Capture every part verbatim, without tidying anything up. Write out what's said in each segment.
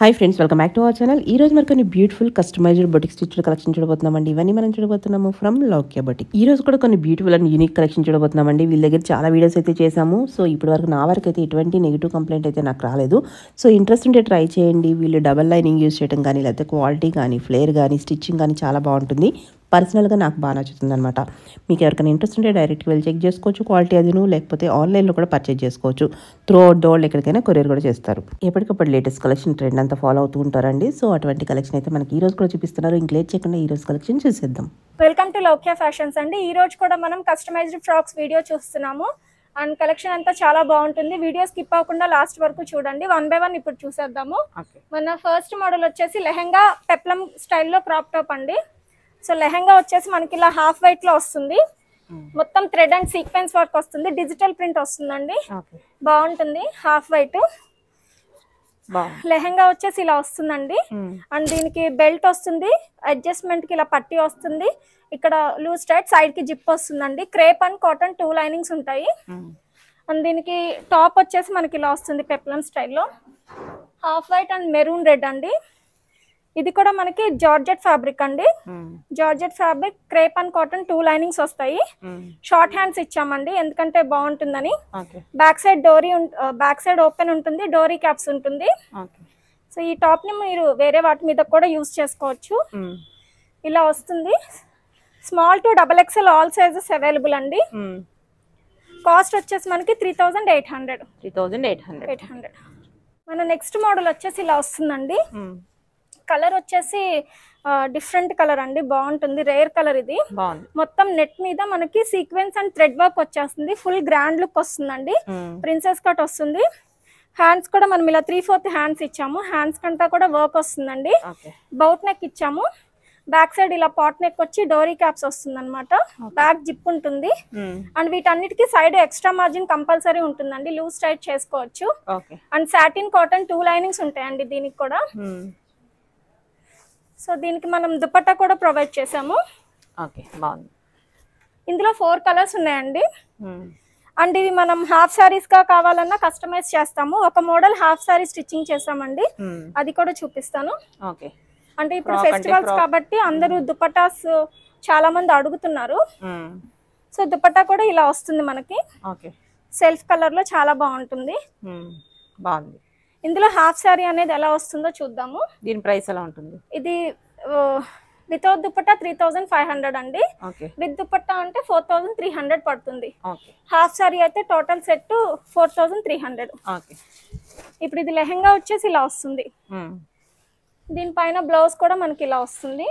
Hi friends, welcome back to our channel. ఈ రోజు మరి కొన్ని beautiful customised boutique stitched collection చూడబోతున్నామండి. ఇవన్నీ మనం చూడబోతున్నాము ఫ్రమ్ లౌక్య బొటిక్. ఈ రోజు కూడా కొన్ని బ్యూటిఫుల్ అండ్ యూనిక్ కలెక్షన్ చూడబోతున్నామండి. వీళ్ళ దగ్గర చాలా వీడియోస్ అయితే చేశాము. సో ఇప్పటి వరకు నా వరకు అయితే ఎటువంటి నెగిటివ్ కంప్లైంట్ అయితే నాకు రాలేదు. సో ఇంట్రెస్ట్ ఉంటే ట్రై చేయండి. వీళ్ళు డబల్ లైనింగ్ యూస్ చేయడం కానీ, లేకపోతే క్వాలిటీ కానీ, ఫ్లేర్ కానీ, స్టిచ్చింగ్ కానీ చాలా బాగుంటుంది. పర్సనల్గా నాకు బాగా నచ్చుతుంది అనమాట. మీకు ఎవరికైనా ఇంట్రెస్ట్ ఉంటే డైరెక్ట్గా వెళ్ళి చెక్ చేసుకోవచ్చు క్వాలిటీ అదిను, లేకపోతే ఆన్లైన్లో కూడా పర్చేజ్ చేసుకోవచ్చు. త్రూ అవుట్ ద వరల్డ్ ఎక్కడికైనా కొరియర్ కూడా చేస్తారు. ఎప్పటికప్పుడు లేటెస్ట్ కలెక్షన్ ట్రెండ్ అంతా ఫాలో అవుతూ ఉంటారండి. సో అటువంటి కలెక్షన్ అయితే మనకి ఈ రోజు కూడా చూపిస్తున్నారు. ఇంక లేట్ చేయకుండా ఈ రోజు కలెక్షన్ చూసేద్దాం. వెల్కమ్ టు లౌక్య ఫ్యాషన్స్ అండి. ఈ రోజు కూడా మనం కస్టమైజ్డ్ ఫ్రాక్స్ వీడియో చూస్తున్నాము. అండ్ కలెక్షన్ అంతా చాలా బాగుంటుంది. వీడియో స్కిప్ అవ్వకుండా లాస్ట్ వరకు చూడండి. వన్ బై వన్ ఇప్పుడు చూసేద్దాము. మన ఫస్ట్ మోడల్ వచ్చేసి లెహెంగా పెప్లం స్టైల్లో క్రాప్ టాప్ అండి. సో లెహెంగా వచ్చేసి మనకి ఇలా హాఫ్ వైట్ లో వస్తుంది. మొత్తం థ్రెడ్ అండ్ సీక్వెన్స్ వర్క్ వస్తుంది. డిజిటల్ ప్రింట్ వస్తుందండి. బాగుంటుంది. హాఫ్ వైట్ లెహెంగా వచ్చేసి ఇలా వస్తుందండి. అండ్ దీనికి బెల్ట్ వస్తుంది. అడ్జస్ట్మెంట్ కి ఇలా పట్టీ వస్తుంది. ఇక్కడ లూజ్ టైట్, సైడ్ కి జిప్ వస్తుందండి. Crepe and cotton two linings ఉంటాయి. అండ్ దీనికి టాప్ వచ్చేసి మనకి ఇలా వస్తుంది పెప్లం స్టైల్లో. Half white and maroon red అండి. ఇది కూడా మనకి జార్జెట్ ఫ్యాబ్రిక్ అండి. Georgette fabric, crepe and cotton two linings వస్తాయి. షార్ట్ హ్యాండ్స్ ఇచ్చామండి ఎందుకంటే బాగుంటుందని. బ్యాక్ సైడ్ డోరీ బ్యాక్ సైడ్ ఓపెన్ ఉంటుంది. డోరీ క్యాప్స్ ఉంటుంది. సో ఈ టాప్ ని మీరు వేరే వాటి మీద కూడా యూజ్ చేసుకోవచ్చు. ఇలా వస్తుంది. Small to double XL all sizes available అండి. కాస్ట్ వచ్చేసి మనకి three thousand eight hundred three thousand eight hundred eight hundred మన నెక్స్ట్ మోడల్ వచ్చేసి ఇలా వస్తుందండి. కలర్ వచ్చేసి డిఫరెంట్ కలర్ అండి. బాగుంటుంది. రేర్ కలర్ ఇది. మొత్తం నెట్ మీద మనకి సీక్వెన్స్ అండ్ థ్రెడ్ వర్క్ వచ్చేస్తుంది. ఫుల్ గ్రాండ్ లుక్ వస్తుందండి. ప్రిన్సెస్ కట్ వస్తుంది. హ్యాండ్స్ కూడా మనం ఇలా త్రీ ఫోర్త్ హ్యాండ్స్ ఇచ్చాము. హ్యాండ్స్ కంటా కూడా వర్క్ వస్తుందండి. బౌట్ నెక్ ఇచ్చాము. బ్యాక్ సైడ్ ఇలా పాట్ నెక్ వచ్చి డోరీ క్యాప్స్ వస్తుంది అనమాట. బ్యాక్ జిప్ ఉంటుంది. అండ్ వీటన్నిటికీ సైడ్ ఎక్స్ట్రా మార్జిన్ కంపల్సరీ ఉంటుందండి. లూజ్ టైట్ చేసుకోవచ్చు. And satin cotton two linings ఉంటాయండి దీనికి కూడా. సో దీనికి మనం దుపట్టా కూడా ప్రొవైడ్ చేసాము. ఇందులో ఫోర్ కలర్స్ ఉన్నాయండి. అండ్ ఇది మనం హాఫ్ సారీస్ గా కావాలన్నా కస్టమైజ్ చేస్తాము. ఒక మోడల్ హాఫ్ సారీ స్టిచ్చింగ్ చేసామండి. అది కూడా చూపిస్తాను. అంటే ఇప్పుడు ఫెస్టివల్స్ కాబట్టి అందరూ దుపట్టాస్ చాలా మంది అడుగుతున్నారు. సో దుపట్టా కూడా ఇలా వస్తుంది మనకి. సెల్ఫ్ కలర్ లో చాలా బాగుంటుంది. బాగుంది. ఇందులో హాఫ్ సారీ అనేది ఎలా వస్తుందో చూద్దాము. దీని ప్రైస్ ఎలా ఉంటుంది? ఇది without dupatta three thousand five hundred అండి. విత్ దుపట్టా అంటే ఫోర్ థౌజండ్ త్రీ హండ్రెడ్ పడుతుంది. హాఫ్ సారీ అయితే total set four thousand three hundred. ఇప్పుడు ఇది లెహెంగా వచ్చేసి ఇలా వస్తుంది. దీనిపైన బ్లౌజ్ కూడా మనకి ఇలా వస్తుంది.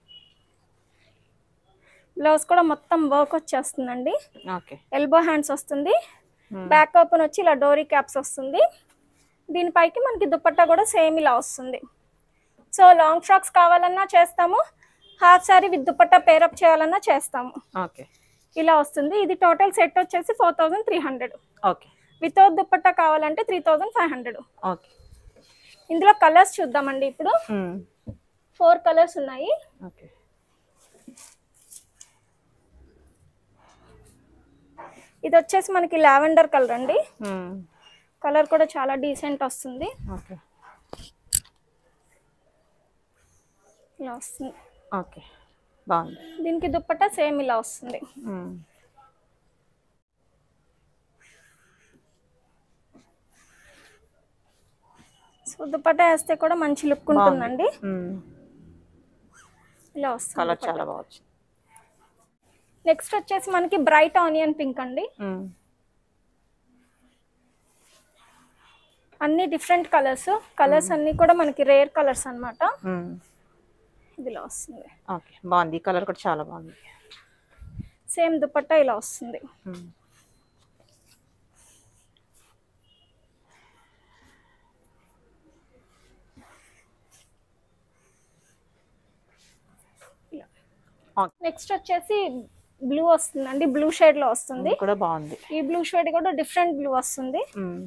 బ్లౌజ్ కూడా మొత్తం వర్క్ వచ్చేస్తుందండి. ఎల్బో హ్యాండ్స్ వస్తుంది. బ్యాక్ ఓపెన్ వచ్చి ఇలా డోరీ క్యాప్స్ వస్తుంది. దీనిపైకి మనకి దుపట్టా కూడా సేమ్ ఇలా వస్తుంది. సో లాంగ్ ఫ్రాక్స్ కావాలన్నా చేస్తాము. Half sari with dupatta pair up చేయాలన్నా చేస్తాము. ఇలా వస్తుంది. ఇది టోటల్ సెట్ వచ్చేసి four thousand three hundred. Without dupatta కావాలంటే త్రీ థౌజండ్ ఫైవ్ హండ్రెడ్. ఇందులో కలర్స్ చూద్దామండి. ఇప్పుడు ఫోర్ కలర్స్ ఉన్నాయి. ఇది వచ్చేసి మనకి లావెండర్ కలర్ అండి. కలర్ కూడా చాలా డీసెంట్ వస్తుంది. ఇలా వస్తుంది. దీనికి దుపట్టా సేమ్ ఇలా వస్తుంది. సో దుపట్టా వేస్తే కూడా మంచి లుక్ ఉంటుందండి. ఇలా వస్తుంది. నెక్స్ట్ వచ్చేసి మనకి బ్రైట్ ఆనియన్ పింక్ అండి. అన్ని డిఫరెంట్ కలర్స్ కలర్స్ అన్ని కూడా మనకి రేర్ కలర్స్ అన్నమాట. ఇదిలా వస్తుంది. బాగుంది. కలర్ కూడా చాలా బాగుంది. సేమ్ దుపట్టా ఇలా వస్తుంది. నెక్స్ట్ వచ్చేసి బ్లూ వస్తుందండి. బ్లూ షేడ్ లో వస్తుంది. కూడా బాగుంది. ఈ బ్లూ షేడ్ కూడా డిఫరెంట్ బ్లూ వస్తుంది.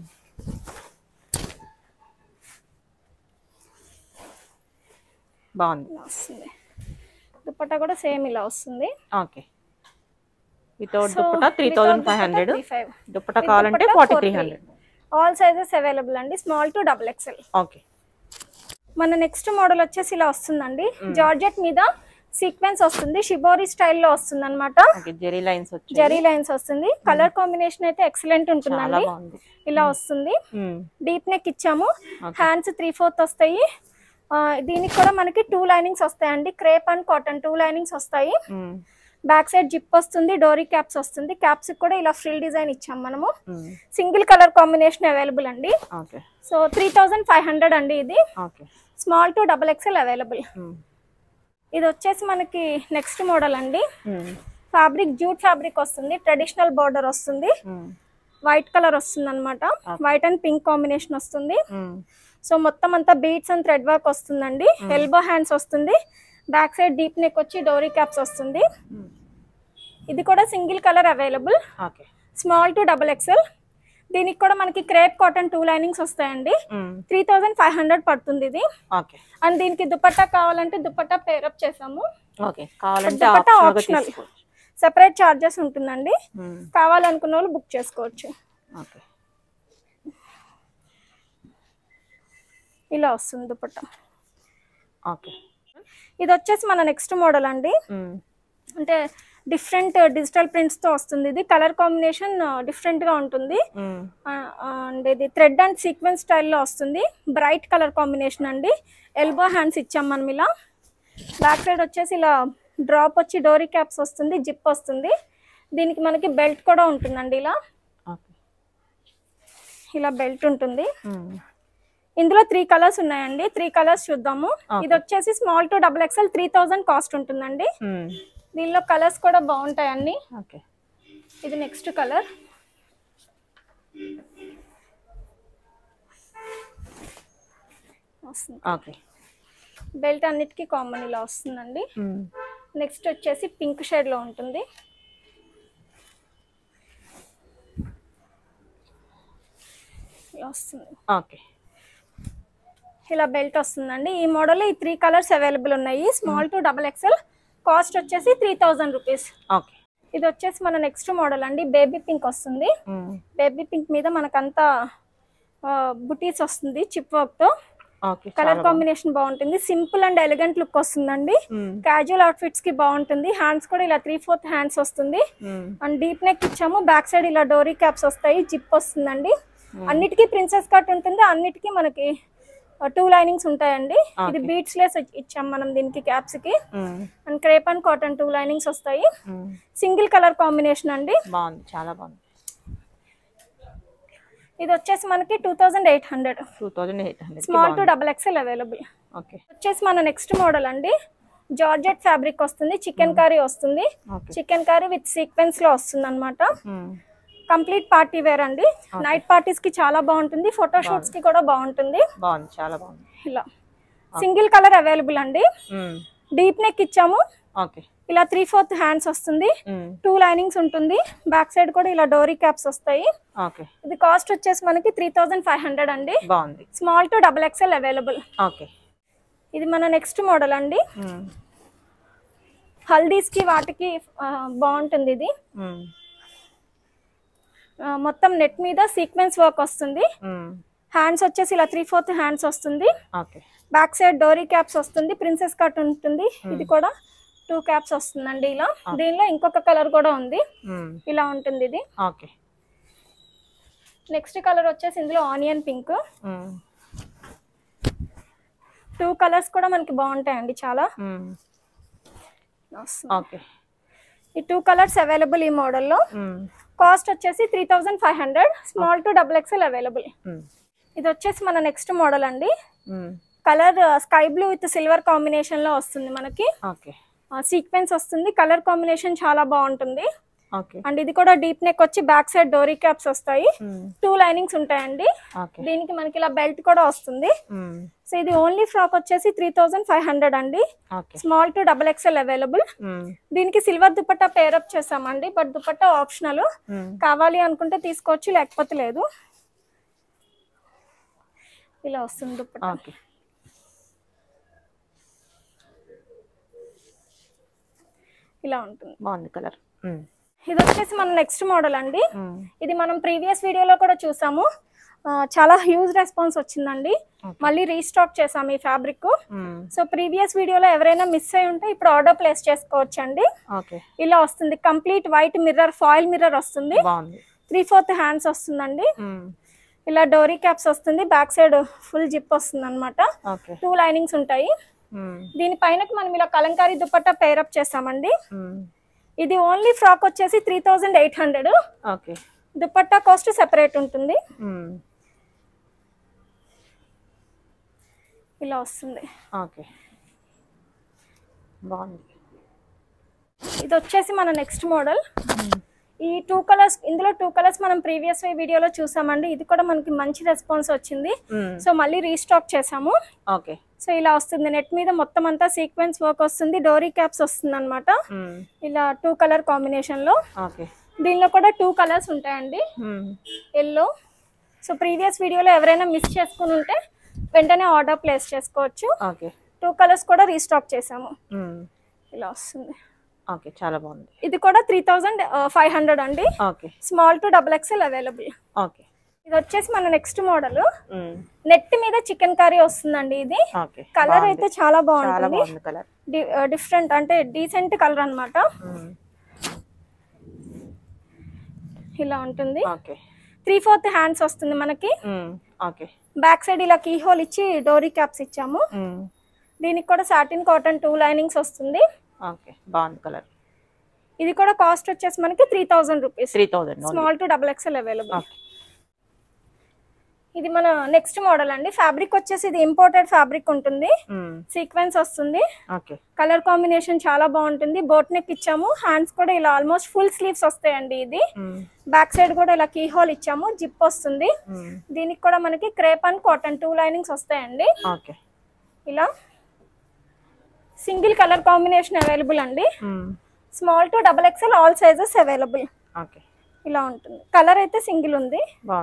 బాగుంది. దుపట్టా కూడా సేమ్ ఇలా వస్తుంది. Okay. Without dupatta three thousand five hundred. Dupatta కావాలంటే forty three hundred. All sizes available అండి. Small to double XL. Okay. మన నెక్స్ట్ మోడల్ వచ్చేసి ఇలా వస్తుందండి. జార్జెట్ మీద సీక్వెన్స్ వస్తుంది, షిబోరి స్టైల్లో వస్తుంది అనమాట. జెరీ లైన్స్ జెరీ లైన్స్ వస్తుంది. కలర్ కాంబినేషన్ అయితే ఎక్సలెంట్ ఉంటుందండి. ఇలా వస్తుంది. డీప్ నెక్ ఇచ్చాము. హ్యాండ్స్ త్రీ ఫోర్త్ వస్తాయి. దీనికి కూడా మనకి టూ లైనింగ్స్ వస్తాయండి. Crepe and cotton two linings వస్తాయి. బ్యాక్ సైడ్ జిప్ వస్తుంది, డోరీ క్యాప్స్ వస్తుంది. క్యాప్స్ కూడా ఇలా ఫ్రిల్ డిజైన్ ఇచ్చాం మనము. సింగిల్ కలర్ కాంబినేషన్ అవైలబుల్ అండి. So three thousand five hundred అండి. ఇది small to double XL available. ఇది వచ్చేసి మనకి నెక్స్ట్ మోడల్ అండి. ఫ్యాబ్రిక్ జూట్ ఫ్యాబ్రిక్ వస్తుంది, ట్రెడిషనల్ బార్డర్ వస్తుంది, వైట్ కలర్ వస్తుంది అనమాట. వైట్ అండ్ పింక్ కాంబినేషన్ వస్తుంది. సో మొత్తం అంతా బీడ్స్ అండ్ థ్రెడ్ వర్క్ వస్తుందండి. ఎల్బో హ్యాండ్స్ వస్తుంది. బ్యాక్ సైడ్ డీప్ నెక్ వచ్చి డోరీ క్యాప్స్ వస్తుంది. ఇది కూడా single colour available, small to double XL. దీనికి కూడా మనకి క్రేప్ కాటన్ టూ లైనింగ్స్ వస్తాయండి. త్రీ థౌజండ్ ఫైవ్ హండ్రెడ్ పడుతుంది ఇది. అండ్ దీనికి దుపట్టా కావాలంటే దుపట్టా పేరప్ చేసాము. దుపట్టా ఆప్షనల్, సెపరేట్ చార్జెస్ ఉంటుందండి. కావాలనుకున్న వాళ్ళు బుక్ చేసుకోవచ్చు. ఇలా వస్తుంది దుపట్టా. ఇది వచ్చేసి మన నెక్స్ట్ మోడల్ అండి. అంటే డిఫరెంట్ డిజిటల్ ప్రింట్స్ తో వస్తుంది. ఇది కలర్ కాంబినేషన్ డిఫరెంట్ గా ఉంటుంది. అండ్ ఇది థ్రెడ్ అండ్ సీక్వెన్స్ స్టైల్లో వస్తుంది. బ్రైట్ కలర్ కాంబినేషన్ అండి. ఎల్బో హ్యాండ్స్ ఇచ్చాం మనం ఇలా. బ్యాక్ సైడ్ వచ్చేసి ఇలా డ్రాప్ వచ్చి డోరీ క్యాప్స్ వస్తుంది, జిప్ వస్తుంది. దీనికి మనకి బెల్ట్ కూడా ఉంటుందండి. ఇలా ఇలా బెల్ట్ ఉంటుంది. ఇందులో త్రీ కలర్స్ ఉన్నాయండి. త్రీ కలర్స్ చూద్దాము. ఇది వచ్చేసి small to double XL three thousand cost ఉంటుందండి. దీనిలో కలర్స్ కూడా బాగుంటాయి అన్ని. ఇది నెక్స్ట్ కలర్. బెల్ట్ అన్నిటికీ కామన్ ఇలా వస్తుందండి. నెక్స్ట్ వచ్చేసి పింక్ షేడ్ లో ఉంటుంది. ఇలా వస్తుంది. ఇలా బెల్ట్ వస్తుందండి. ఈ మోడల్ ఈ త్రీ కలర్స్ అవైలబుల్ ఉన్నాయి. Small to double XL. Cost వచ్చేసి త్రీ థౌజండ్ రూపీస్. ఇది వచ్చేసి మన నెక్స్ట్ మోడల్ అండి. బేబీ పింక్ వస్తుంది. బేబీ పింక్ మీద మనకంతా బుటీస్ వస్తుంది చిప్ వర్క్ తో. కలర్ కాంబినేషన్ బాగుంటుంది. సింపుల్ అండ్ ఎలిగెంట్ లుక్ వస్తుందండి. క్యాజువల్ అవుట్ఫిట్స్ కి బాగుంటుంది. హ్యాండ్స్ కూడా ఇలా త్రీ ఫోర్త్ హ్యాండ్స్ వస్తుంది. అండ్ డీప్ నెక్ ఇచ్చాము. బ్యాక్ సైడ్ ఇలా డోరీ క్యాప్స్ వస్తాయి, జిప్ వస్తుందండి. అన్నిటికీ ప్రిన్సెస్ కట్ ఉంటుంది. అన్నిటికీ మనకి టూ లైనింగ్స్ ఉంటాయండి. ఇది బీట్స్ లెస్ ఇచ్చాం మనం దీనికి క్యాప్స్ కి. And crepe and cotton two linings వస్తాయి. సింగిల్ కలర్ కాంబినేషన్ అండి. బాగుంది, చాలా బాగుంది. ఇది వచ్చేసి మనకి two thousand eight hundred. Small to double XL available. వచ్చేసి మన నెక్స్ట్ మోడల్ అండి. జార్జెట్ ఫ్యాబ్రిక్ వస్తుంది, చికెన్ కర్రీ వస్తుంది. చికెన్ కర్రీ విత్ సీక్వెన్స్ లో వస్తుంది అనమాట. కంప్లీట్ పార్టీ వేర్ అండి. నైట్ పార్టీస్ కి చాలా బాగుంటుంది. ఫోటో షూట్స్ కి కూడా బాగుంటుంది. చాలా బాగుంది. ఇలా సింగిల్ కలర్ అవైలబుల్ అండి. డీప్ నెక్ ఇచ్చాము. ఇలా త్రీ ఫోర్త్ హ్యాండ్స్ వస్తుంది. టూ లైనింగ్స్ ఉంటుంది. బ్యాక్ సైడ్ కూడా ఇలా డోరీ క్యాప్స్ వస్తాయి. ఇది కాస్ట్ వచ్చేసి మనకి త్రీ థౌజండ్ ఫైవ్ హండ్రెడ్ అండి. Small to double XL available. ఇది మన నెక్స్ట్ మోడల్ అండి. హల్దీస్ కి వాటికి బాగుంటుంది ఇది. మొత్తం నెట్ మీద సీక్వెన్స్ వర్క్ వస్తుంది. హ్యాండ్స్ వచ్చేసి ఇలా త్రీ ఫోర్త్ హ్యాండ్స్ వస్తుంది. బ్యాక్ సైడ్ డోరీ క్యాప్స్ వస్తుంది. ప్రిన్సెస్ కట్ ఉంటుంది. ఇది కూడా టూ క్యాప్స్ వస్తుందండి ఇలా. దీనిలో ఇంకొక కలర్ కూడా ఉంది. ఇలా ఉంటుంది ఇది. నెక్స్ట్ కలర్ వచ్చేసి ఇందులో ఆనియన్ పింక్. టూ కలర్స్ కూడా మనకి బాగుంటాయండి చాలా. ఈ టూ కలర్స్ అవైలబుల్ ఈ మోడల్లో. కాస్ట్ వచ్చేసి three thousand five hundred. Small to double XL available. ఇది వచ్చేసి మన నెక్స్ట్ మోడల్ అండి. Colour sky blue with silver combination లో వస్తుంది మనకి. సీక్వెన్స్ వస్తుంది. కలర్ కాంబినేషన్ చాలా బాగుంటుంది. అండ్ ఇది కూడా డీప్ నెక్ వచ్చి బ్యాక్ సైడ్ డోరీ క్యాప్స్ వస్తాయి. టూ లైనింగ్స్ ఉంటాయండి. దీనికి మనకి ఇలా బెల్ట్ కూడా వస్తుంది. సో ఇది ఓన్లీ ఫ్రాక్ వచ్చేసి త్రీ థౌజండ్ ఫైవ్ హండ్రెడ్ అండి. Small to double XL available. దీనికి సిల్వర్ దుపట్టా పేరప్ చేసామండి. But dupatta optional. కావాలి అనుకుంటే తీసుకోవచ్చు, లేకపోతే లేదు. ఇలా వస్తుంది దుపట్టా. ఇలా ఉంటుంది. బాగుంది కలర్. ఇది వచ్చేసి మన నెక్స్ట్ మోడల్ అండి. ఇది మనం ప్రీవియస్ వీడియోలో కూడా చూసాము. చాలా హ్యూజ్ రెస్పాన్స్ వచ్చిందండి. మళ్ళీ రీస్టాక్ చేసాం ఈ ఫ్యాబ్రిక్. సో ప్రీవియస్ వీడియోలో ఎవరైనా మిస్ అయి ఉంటే ఇప్పుడు ఆర్డర్ ప్లేస్ చేసుకోవచ్చండి. ఇలా వస్తుంది, complete white mirror, foil mirror వస్తుంది, త్రీ ఫోర్త్ హ్యాండ్స్ వస్తుందండి. ఇలా డోరీ క్యాప్స్ వస్తుంది, బ్యాక్ సైడ్ ఫుల్ జిప్ వస్తుంది అనమాట. టూ లైనింగ్స్ ఉంటాయి. దీనిపైన మనం ఇలా కలంకారీ దుపట్టా పేరప్ చేసామండి. ఇది ఓన్లీ ఫ్రాక్ వచ్చేసి three thousand eight hundred. Dupatta cost separate ఉంటుంది. ఇలా వస్తుంది. ఇది వచ్చేసి మన నెక్స్ట్ మోడల్. ఈ టూ కలర్స్, ఇందులో టూ కలర్స్ మనం ప్రీవియస్ వీడియోలో చూసామండి. ఇది కూడా మనకి మంచి రెస్పాన్స్ వచ్చింది. సో మళ్ళీ రీస్టాక్ చేసాము. సో ఇలా వస్తుంది, నెట్ మీద మొత్తం అంతా సీక్వెన్స్ వర్క్ వస్తుంది, డోరీ క్యాప్స్ వస్తుంది అనమాట. ఇలా టూ కలర్ కాంబినేషన్ లో. దీనిలో కూడా టూ కలర్స్ ఉంటాయండి, ఎల్లో. సో ప్రీవియస్ వీడియోలో ఎవరైనా మిస్ చేసుకుని ఉంటే వెంటనే ఆర్డర్ ప్లేస్ చేసుకోవచ్చు. టూ కలర్స్ కూడా రీస్టాక్ చేసాము. ఇలా వస్తుంది. చాలా బాగుంది. ఇది కూడా త్రీ థౌజండ్ ఫైవ్ హండ్రెడ్ అండి. Small to double XL available. ఇది వచ్చేసి మన నెక్స్ట్ మోడల్. నెట్ మీద చికెన్ కర్రీ వస్తుందండి. ఇది కలర్ అయితే చాలా బాగుంటుంది, డిఫరెంట్ అంటే డీసెంట్ కలర్ అన్నమాట. ఇలా ఉంటుంది. త్రీ ఫోర్త్ హ్యాండ్స్ వస్తుంది మనకి. బ్యాక్ సైడ్ ఇలా కీ హోల్ ఇచ్చి డోరీ క్యాప్స్ ఇచ్చాము. దీనికి కూడా సాటిన్ కాటన్ టూ లైనింగ్స్ వస్తుంది. ఇది కూడా కాస్ట్ వచ్చేసి మనకి three thousand rupees. Small to double XL available. ఇది మన నెక్స్ట్ మోడల్ అండి. ఫ్యాబ్రిక్ వచ్చేసి ఇది ఇంపోర్టెడ్ ఫ్యాబ్రిక్ ఉంటుంది, సీక్వెన్స్ వస్తుంది. కలర్ కాంబినేషన్ చాలా బాగుంటుంది. బోట్ నెక్ ఇచ్చాము, హ్యాండ్స్ కూడా ఇలా ఆల్మోస్ట్ ఫుల్ స్లీవ్స్ వస్తాయండి. ఇది బ్యాక్ సైడ్ కూడా ఇలా కీ హోల్ ఇచ్చాము, జిప్ వస్తుంది. దీనికి కూడా మనకి crepe and cotton two linings వస్తాయండి. ఇలా సింగిల్ కలర్ కాంబినేషన్ అవైలబుల్ అండి. Small to double XL all sizes available. ఇలా ఉంటుంది. కలర్ అయితే సింగిల్ ఉంది.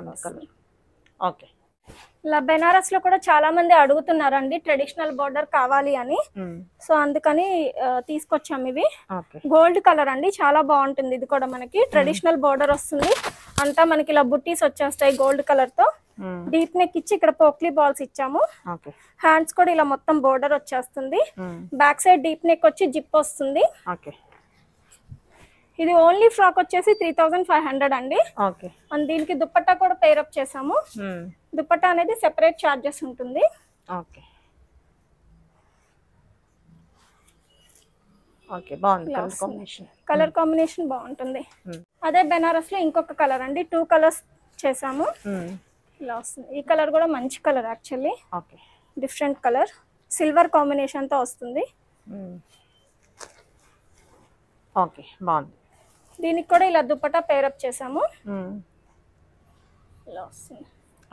ఇలా బెనారస్ లో కూడా చాలా మంది అడుగుతున్నారండి ట్రెడిషనల్ బోర్డర్ కావాలి అని. సో అందుకని తీసుకొచ్చాం. ఇవి గోల్డ్ కలర్ అండి, చాలా బాగుంటుంది. ఇది కూడా మనకి ట్రెడిషనల్ బోర్డర్ వస్తుంది. అంతా మనకి ఇలా బుట్టీస్ వచ్చేస్తాయి గోల్డ్ కలర్ తో. డీప్ నెక్ ఇచ్చి ఇక్కడ పోక్లీ బాల్స్ ఇచ్చాము. హ్యాండ్స్ కూడా ఇలా మొత్తం బోర్డర్ వచ్చేస్తుంది. బ్యాక్ సైడ్ డీప్ నెక్ వచ్చి జిప్ వస్తుంది. ఇది ఓన్లీ ఫ్రాక్ వచ్చేసి త్రీ థౌజండ్ ఫైవ్ హండ్రెడ్ అండి. దీనికి దుపట్టా కూడా పేరప్ చేసాము. దుపట్టా అనేది సెపరేట్ చార్జెస్ ఉంటుంది. కలర్ కాంబినేషన్ బాగుంటుంది. అదే బెనారస్ లో ఇంకొక కలర్ అండి, టూ కలర్స్ చేసాము. ఇలా వస్తుంది. ఈ కలర్ కూడా మంచి colour, actually different colour, silver combination తో వస్తుంది. దీనికి కూడా ఇలా దుపట్టా పేరప్ చేసాము. ఇలా వస్తుంది.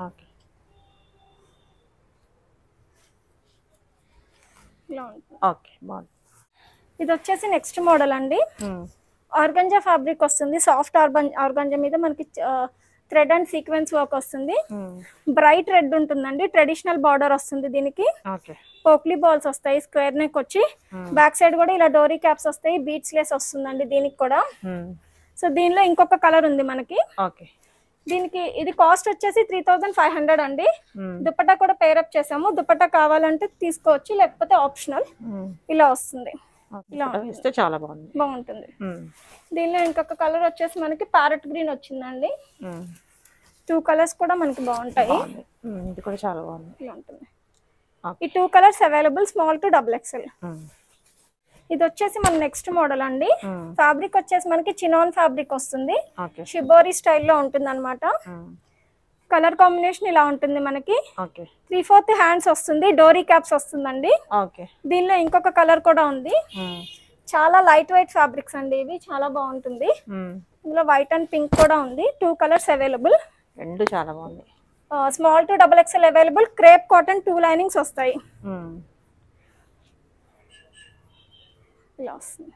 ఇది వచ్చేసి నెక్స్ట్ మోడల్ అండి. ఆర్గంజా ఫ్యాబ్రిక్ వస్తుంది, సాఫ్ట్ ఆర్గంజా మీద మనకి థ్రెడ్ అండ్ సీక్వెన్స్ వర్క్ వస్తుంది. బ్రైట్ రెడ్ ఉంటుందండి. ట్రెడిషనల్ బార్డర్ వస్తుంది. దీనికి పోక్లీ బాల్స్ వస్తాయి, స్క్వేర్ నెక్ వచ్చి బ్యాక్ సైడ్ కూడా ఇలా డోరీ క్యాప్స్ వస్తాయి, బీట్స్ లేస్ వస్తుందండి దీనికి కూడా. సో దీనిలో ఇంకొక కలర్ ఉంది మనకి. దీనికి ఇది కాస్ట్ వచ్చేసి త్రీ థౌజండ్ ఫైవ్ హండ్రెడ్ అండి. దుపట్టా కూడా పేరప్ చేసాము. దుపట్టా కావాలంటే తీసుకోవచ్చు, లేకపోతే ఆప్షనల్. ఇలా వస్తుంది. ఇలా చాలా బాగుంది, బాగుంటుంది. దీనిలో ఇంకొక కలర్ వచ్చేసి మనకి ప్యారెట్ గ్రీన్ వచ్చిందండి. టూ కలర్స్ కూడా మనకి బాగుంటాయి. ఇది కూడా చాలా బాగుంది. ఇలా ఉంటుంది. ఈ two colours available, small to double XL. ఇది వచ్చేసి మన నెక్స్ట్ మోడల్ అండి. ఫ్యాబ్రిక్ వచ్చేసి మనకి చినాన్ ఫ్యాబ్రిక్ వస్తుంది, షిబోరి స్టైల్లో ఉంటుంది అనమాట. కలర్ కాంబినేషన్ ఇలా ఉంటుంది మనకి. త్రీ ఫోర్త్ హ్యాండ్స్ వస్తుంది, డోరీ క్యాప్స్ వస్తుందండి. దీనిలో ఇంకొక కలర్ కూడా ఉంది. చాలా లైట్ వెయిట్ ఫ్యాబ్రిక్స్ అండి ఇవి, చాలా బాగుంటుంది. ఇందులో వైట్ అండ్ పింక్ కూడా ఉంది. టూ కలర్స్ అవైలబుల్, రెండు చాలా బాగుంది. Small to double XL available. Crepe cotton two linings వస్తాయి. ఇలా వస్తుంది.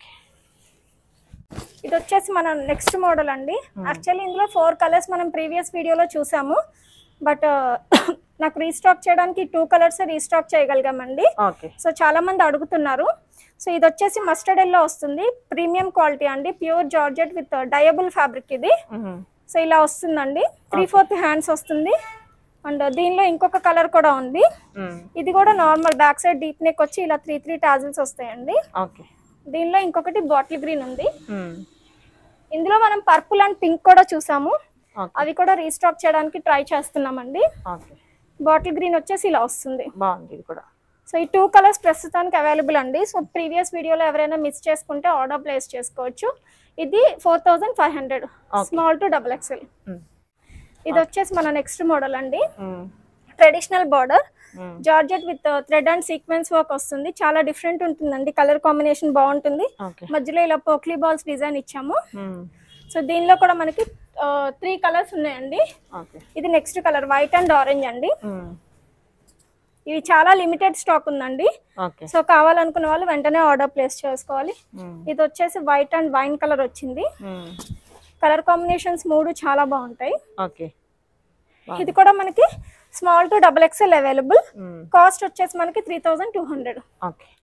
ఇది వచ్చేసి మన నెక్స్ట్ మోడల్ అండి. యాక్చువల్లీ ఇందులో ఫోర్ కలర్స్ మనం ప్రీవియస్ వీడియోలో చూసాము, బట్ నాకు రీస్టాక్ చేయడానికి టూ కలర్స్ రీస్టాక్ చేయగలిగామండి. సో చాలా మంది అడుగుతున్నారు. సో ఇది వచ్చేసి మస్టర్డ్ ఎల్లో వస్తుంది, ప్రీమియం క్వాలిటీ అండి, pure georgette with dyeable fabric ఇది. సో ఇలా వస్తుందండి, త్రీ ఫోర్త్ హ్యాండ్స్ వస్తుంది. అండ్ దీనిలో ఇంకొక కలర్ కూడా ఉంది. ఇది కూడా normal back side deep neck వచ్చి ఇలా త్రీ త్రీ టాజిల్స్ వస్తాయండి. దీనిలో ఇంకొకటి బాటిల్ గ్రీన్ ఉంది. ఇందులో మనం పర్పుల్ అండ్ పింక్ కూడా చూసాము, అవి కూడా రీస్టాక్ చేయడానికి ట్రై చేస్తున్నామండి. బాటిల్ గ్రీన్ వచ్చేసి ఇలా వస్తుంది. సో ఈ టూ కలర్స్ ప్రస్తుతానికి అవైలబుల్ అండి. సో ప్రీవియస్ వీడియోలో ఎవరైనా మిస్ చేసుకుంటే ఆర్డర్ ప్లేస్ చేసుకోవచ్చు. ఇది four thousand five hundred small to double XL. ఇది వచ్చేసి మన నెక్స్ట్ మోడల్ అండి, traditional border georgette with thread and sequence work వస్తుంది. చాలా డిఫరెంట్ ఉంటుందండి, కలర్ కాంబినేషన్ బాగుంటుంది. మధ్యలో ఇలా పోక్లీ బాల్స్ డిజైన్ ఇచ్చాము. సో దీనిలో కూడా మనకి త్రీ కలర్స్ ఉన్నాయండి. ఇది next colour white and orange అండి. ఇవి చాలా లిమిటెడ్ స్టాక్ ఉందండి. సో కావాలనుకున్న వాళ్ళు వెంటనే ఆర్డర్ ప్లేస్ చేసుకోవాలి. ఇది వచ్చేసి వైట్ అండ్ వైన్ కలర్ వచ్చింది. కలర్ కాంబినేషన్స్ మూడు చాలా బాగుంటాయి. ఇది కూడా మనకి small to double XL available. Cost వచ్చేసి మనకి త్రీ థౌజండ్ టూ హండ్రెడ్.